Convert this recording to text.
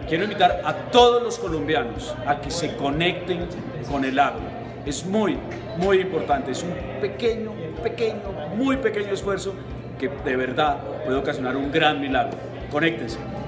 quiero invitar a todos los colombianos a que se conecten con el agua. Es muy importante, es un muy pequeño esfuerzo que de verdad puede ocasionar un gran milagro. Conéctense.